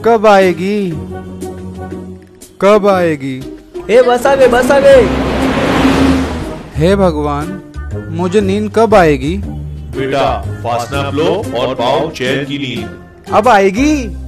कब आएगी, कब आएगी? बस आ गए, बस आ गए। हे भगवान, मुझे नींद कब आएगी? बेटा फासना लो और पाओ चैन की नींद। अब आएगी।